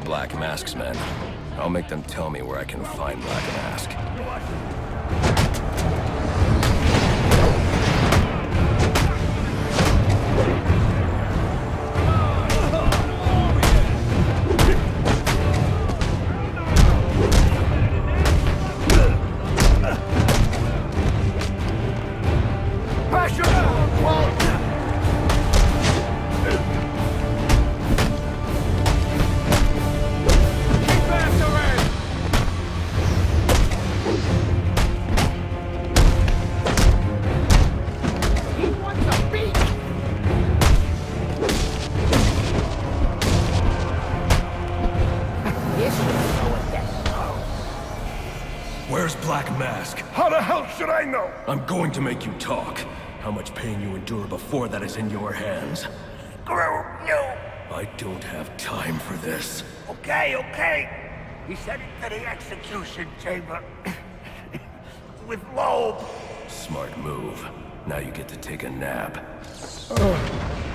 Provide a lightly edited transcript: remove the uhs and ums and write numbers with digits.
Black Mask's men. I'll make them tell me where I can find Black Mask. Where's Black Mask? How the hell should I know? I'm going to make you talk. How much pain you endure before that is in your hands. Screw you! I don't have time for this. Okay. He sent it to the execution chamber. With Loeb. Smart move. Now you get to take a nap.